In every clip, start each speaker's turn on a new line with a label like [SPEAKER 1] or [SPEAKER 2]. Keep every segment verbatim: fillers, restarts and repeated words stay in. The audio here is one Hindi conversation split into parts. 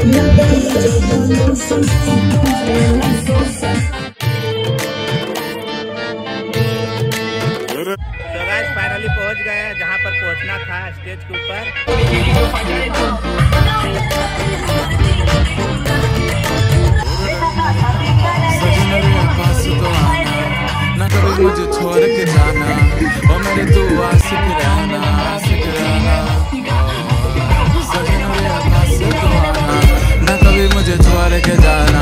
[SPEAKER 1] फाइनली पहुंच गए जहां पर पहुंचना था, स्टेज के ऊपर।
[SPEAKER 2] ना कभी मुझे छोड़ के जाना, ओ मेरे दुआ सिख रहना, सिख रहना। सजना मेरे पास तो आना, ना कभी मुझे छोड़ के जाना।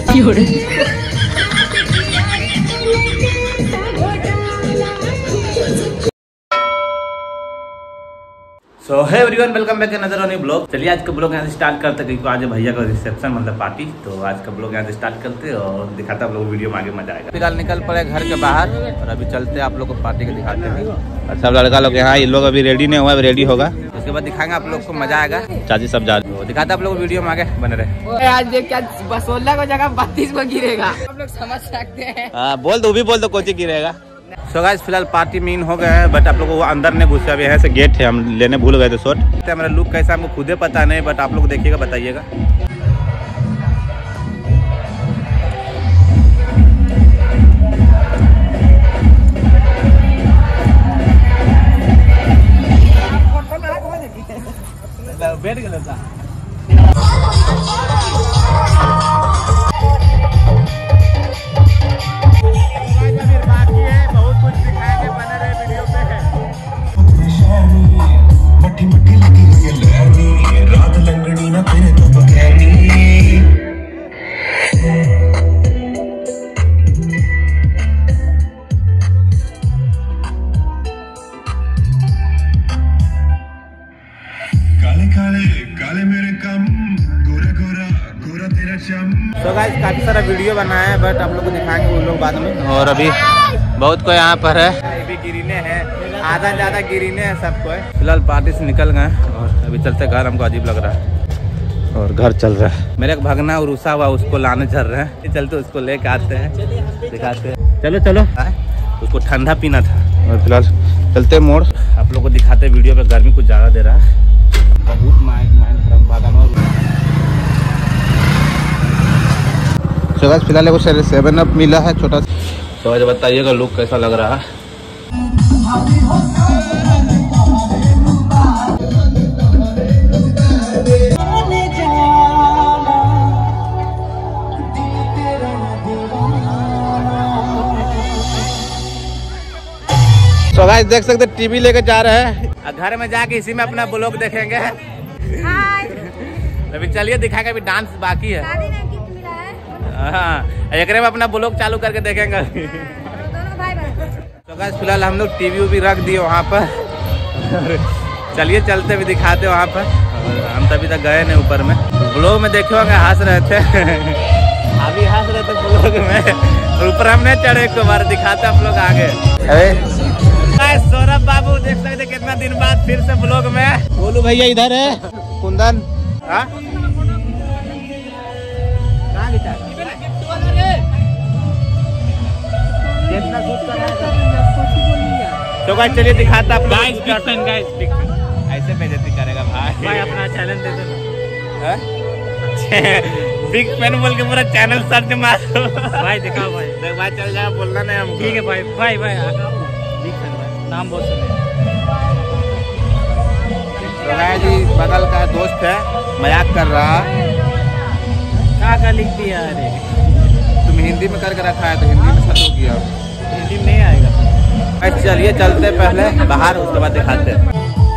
[SPEAKER 1] So hi everyone, welcome back नजर ऑन ब्लॉग। चलिए आज का ब्लॉग यहाँ से स्टार्ट करते हैं, क्योंकि आज भैया का रिसेप्शन मतलब पार्टी। तो आज का ब्लॉग यहाँ से स्टार्ट करते हैं और दिखाते हैं आप लोग वीडियो में, आगे मजा आएगा। फिलहाल निकल पड़े घर के बाहर और अभी चलते हैं आप लोग को पार्टी के दिखाते हैं। और सब लड़का लोग यहाँ, ये लोग अभी रेडी नहीं हुआ, अभी रेडी होगा, उसके बाद दिखाएंगे आप लोग को, मजा आएगा। चाची सब जा रहे, दिखाते आप लोग वीडियो में, आगे बने रहे।
[SPEAKER 3] आज देख क्या सोलह को जगह बत्तीस को गिरेगा, आप लोग समझ सकते हैं।
[SPEAKER 1] हाँ बोल दो, भी बोल दो, कोची गिरेगा। सो गाइस फिलहाल पार्टी मीन हो गए हैं, बट आप लोगों को अंदर नहीं घुसे, अभी यहाँ से गेट है, हम लेने भूल गए थे शॉट। मेरा लुक कैसा हमको खुदे पता नहीं, बट आप लोग देखिएगा, बताइएगा। बैठ गया था बाकी है, बहुत कुछ दिखाएंगे, बने रहे वीडियो पे है। मट्टी मट्टी लगी हुई लहरनी, रात लंगड़ी ना तेरे तो बगैनी। काले काले काले मेरे कम, गोरा गोरा गोरा तेरा चम। तो गाइस काफी सारा वीडियो बनाया है, बट आप लोग को दिखाएंगे वो लोग बाद में। और अभी बहुत कोई यहाँ पर है, अभी गिरीने हैं, आधा ज्यादा गिरीने हैं सबको। फिलहाल पार्टी से निकल गए और अभी चलते घर, हमको अजीब लग रहा है और घर चल रहा है। मेरे एक भगना और रुसा हुआ, उसको लाने चल रहे हैं, चलते उसको लेके आते हैं, दिखाते हैं। चलो चलो, उसको ठंडा पीना था। और फिलहाल चलते मोड़, आप लोग को दिखाते वीडियो पे। गर्मी कुछ ज्यादा दे रहा है, बहुत माइंड माइंड तो गाइस फिलहाल एगो सेवन अप मिला है छोटा सा। तो आज बताइएगा लुक कैसा लग रहा है। तो गाइस देख सकते टीवी लेके जा रहे हैं, घर में जाके इसी में अपना ब्लॉग देखेंगे। अभी चलिए दिखाएंगे, अभी डांस बाकी है। हाँ, एक में अपना ब्लॉग चालू करके देखेंगे। तो गाइस फिलहाल हम लोग टीवी भी रख दिए वहाँ पर, चलिए चलते भी दिखाते वहाँ पर। हम तभी तक गए नहीं ऊपर में, ब्लॉग में देखे होंगे हंस रहे थे। अभी हंस रहे थे ब्लॉग में, और ऊपर हम नहीं चढ़े, एक बार दिखाते आप लोग आगे। अरे सौरभ बाबू देख सकते कितना दिन बाद फिर से ब्लॉग में। बोलू भैया इधर है, कुंदन कितना शूट कर रहा है। तो गाइस चलिए दिखाता आप guys, big fan guys, big fan. ऐसे बेइज्जती करेगा भाई, भाई अपना चैनल दे देना। बिग फैन बोल के पूरा चैनल सर्च मारो भाई, दिखाओ भाई, देख भाई चल जाए, बोलना नहीं हमको। ठीक है भाई, भाई भाई बिग फैन भाई, नाम बहुत सुने। तो गाइस जी बगल का दोस्त है, मजाक कर रहा। क्या क्या लिख दिया अरे, तुम हिंदी में करके रखा है तो हिंदी में सर्च किया, हिंदी में नहीं आएगा। चलिए चलते पहले बाहर, उसके बाद दिखाते हैं।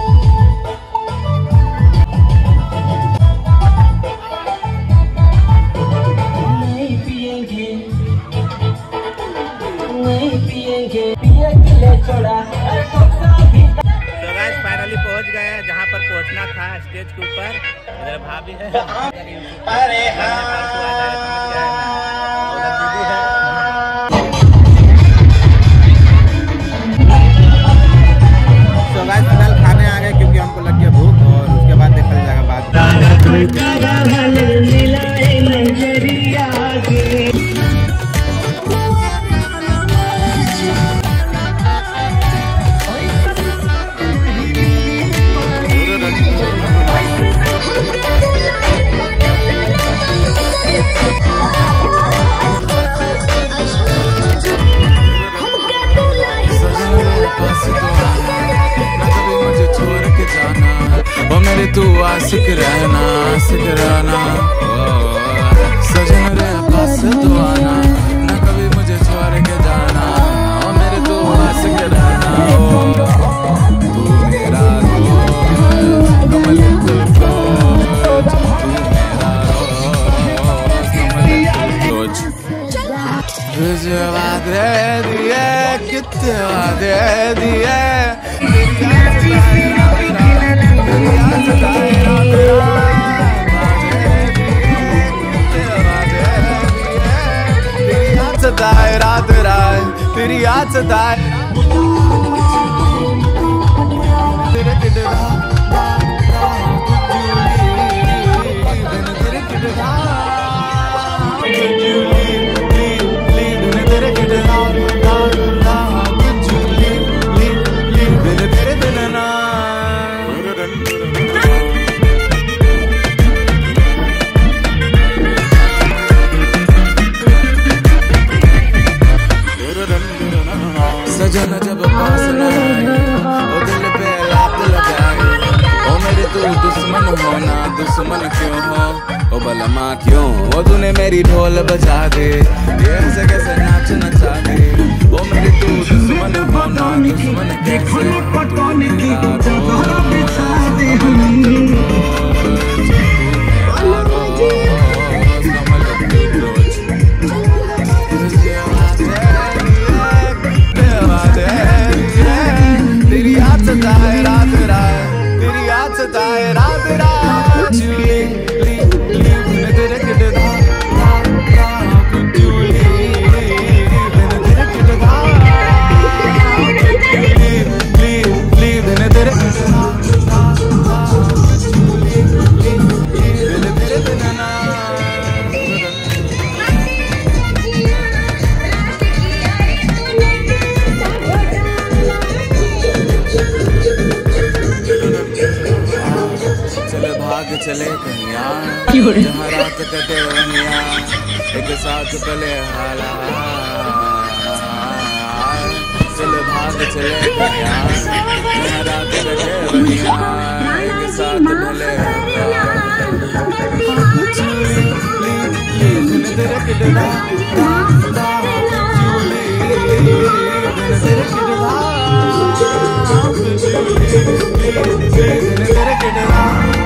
[SPEAKER 1] तो गाइस फाइनली पहुंच गए हैं जहां पर पहुंचना था, स्टेज के ऊपर। इधर भाभी है, अरे तो गाइस फिलहाल खाने आ गए, क्योंकि हमको लग गया भूख, और उसके बाद देखा जाएगा बात।
[SPEAKER 2] तू आशिक रहना आशिक रहना सजन रे पास तो आना ना कभी मुझे छोड़ के जाना ओ मेरे तू आशिक रहना ओ तू मेरा रोज कमल दिल को तू मेरा रोज कमल दिल को तुझे वादे दिए कितने वादे दिए रात रात तेरी याद सताए तेरे किडरा तेरे किडरा तेरे किडरा सजन जब पास न आए ओ दिल पे लात लगाए ओ मेरे तू दुश्मन होना दुश्मन क्यों हो ओ बलमा क्यों ओ तूने मेरी ढोल बजा दे ये ऐसे कैसे नाच नचा दे ओ मेरे तू दुश्मन होना दुश्मन कैसे तेरी याद सताए रात रात तेरी याद सताए रात रात जूली ली ली मैंने तेरे किडरा जूली मैंने तेरे किडरा ली ली ली मैंने तेरे जूली ली मैंने तेरे बिना चले कहिया जहाँ रात कटे वहिया एक साथ पले हाला चले भाग चले कहिया जहाँ रात कटे वहिया एक साथ पले तेरे किडरा तेरे किडरा तेरे किडरा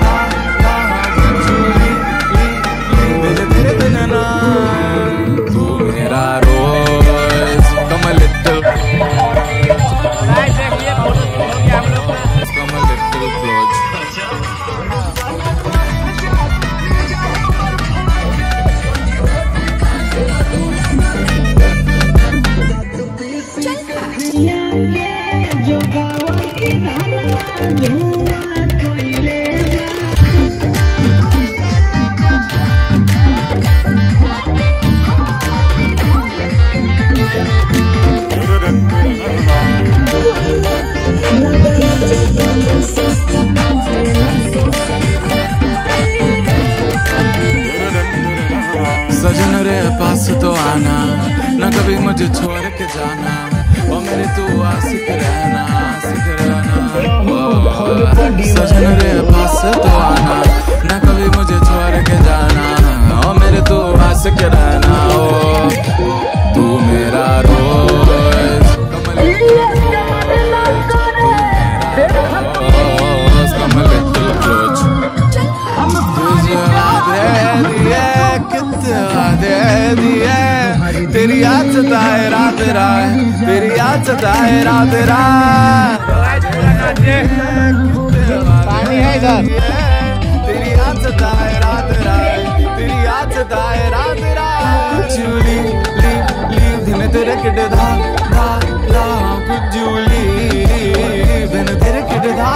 [SPEAKER 2] तू मेरा रोज कमल दिल कमल दिल क्लोज सजन रे पास तो आना ना कभी मुझे छोड़ के जाना ओ मेरे तू आशिक रहना आशिक रहना सजन रे पास तो आना ना कभी मुझे छोड़ के जाना ओ मेरे तू आशिक रहना ओ तू मेरा रोज कमल कमल रोज तुझे वादे दिए कितने वादे दिए तेरी याद सताए रात रात तेरी याद सताए रात रात
[SPEAKER 1] पानी है इधर
[SPEAKER 2] तेरी याद सताए रात रात तेरी याद सताए रात रात जूली ली ली दिन तेरे किडे धा धा धा जूली दिन तेरे किडे धा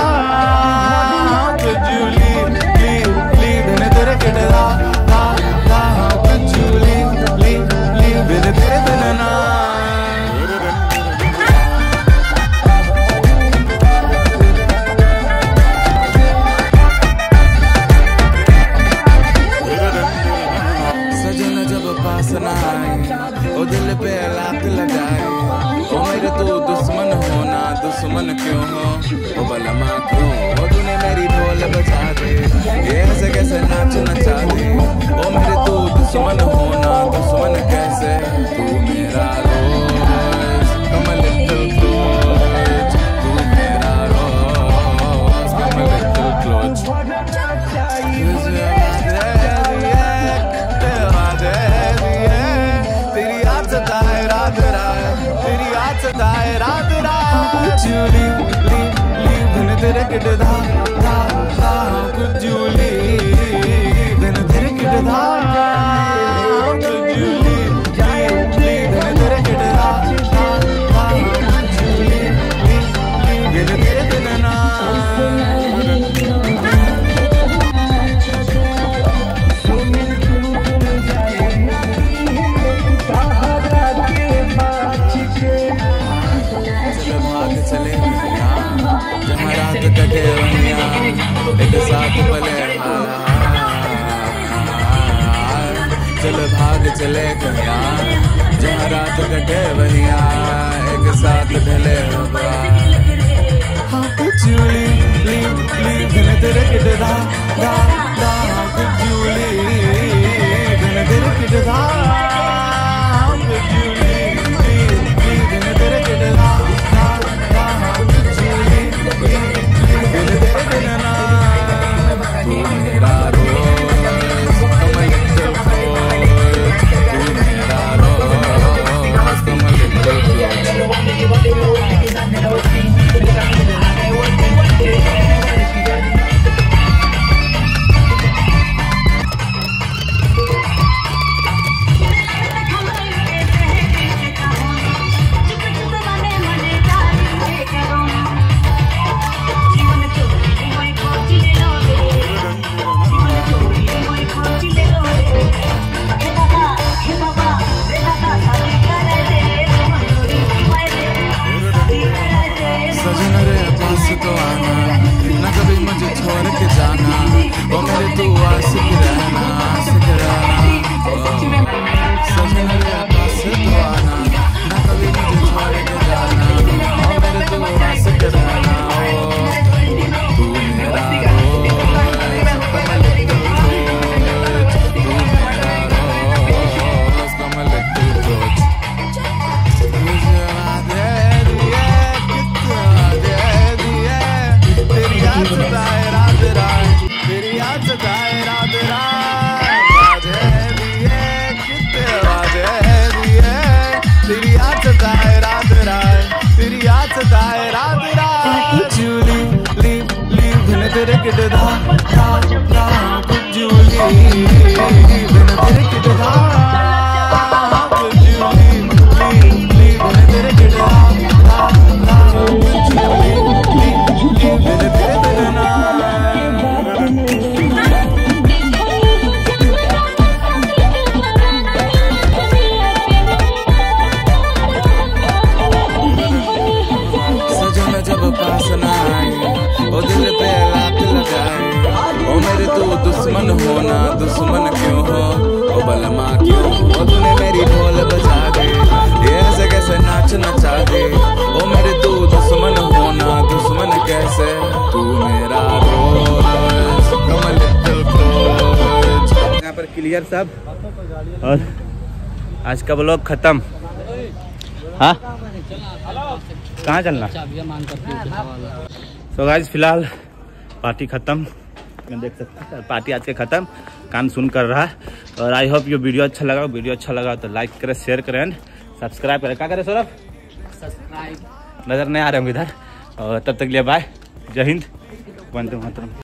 [SPEAKER 2] जूली ली ली दिन तेरे किडे धा धा धा जूली ली ली दिन तेरे बिना ओ दिल पे लात लगाए ओ मेरे तू दुश्मन होना दुश्मन क्यों हो ओ बलमा क्यों ओ तूने मेरी ढोल बजा दे ये ऐसे कैसे नाच नचा दे ओ मेरे तू दुश्मन होना दुश्मन कैसे तू मेरा रोज कमल क्लोज तू मेरा रोज कमल क्लोज तेरी याद सताए रात रात तेरी याद सताए रात रात जूली ली ली धन तेरे किट धा धा धा कुछ जूली धन तेरे किट धा कुछ जूली ली ली धन तेरे किट धा धा धा कुछ जूली ली ली धन तेरे किट ना चले जहाँ रात कटे वनिया एक साथ पले चल भाग चले कन्या जहाँ रात कटे वनिया एक साथ ढले जूली ली ली धन तेरे किट धा धा धा जूली धन तेरे किट धा जूली ली ली धन तेरे किट धा तो आना ना कभी मुझे छोड़ के जाना ओ मेरे तू आशिक रहना आशिक रहना सजन मेरे पास तो आना ना कभी मुझे छोड़ के जाना ओ मेरे तू आशिक रहना तू मेरा रोज कमल क्लोज तू मेरा रोज कमल क्लोज मुझे आदे दिए कितना दे तेरी याद सताए रात रात तेरी याद सताए रात रात दिए कितने वादे दिए तेरी याद सताए रात रात तेरी याद सताए रात रात जूली ली ली धन तेरे किट धा धा धा कुछ जूली धन तेरे किट धा कुछ जूली ली ली धन तेरे किट धा धा धा कुछ जूली सजन जब पास न आए ओ दिल पे लात लगाए ओ मेरे तू दुश्मन होना दुश्मन क्यों हो ओ बलमा क्यों हो तूने मेरी ढोल बजा दे ये ऐसे कैसे नाच नचा दे ओ मेरे तू दुश्मन होना दुश्मन कैसे तू मेरा रोज कमल क्लोज
[SPEAKER 1] यहाँ पर क्लियर सब और आज का ब्लॉग खत्म। हाँ कहाँ चलना? तो गाइस फिलहाल पार्टी खत्म, देख सकते हैं पार्टी आज के खत्म, कान सुन कर रहा है। और आई होप ये वीडियो अच्छा लगा, वीडियो अच्छा लगा तो लाइक करें, शेयर करें एंड सब्सक्राइब करें। क्या करें सौरभ? सब्सक्राइब नजर नहीं आ रहे हम इधर। और तब तक लिए बाय, जय हिंद, वंदे मातरम।